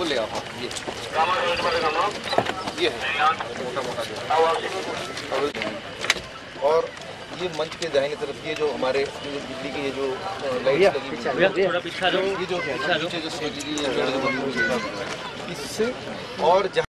वो ले आओ। हाँ ये है मोटा मोटा जो, और ये मंच के दाहिने तरफ ये जो हमारे बिजली की ये जो लाइट लगी हुई है, ये जो इससे और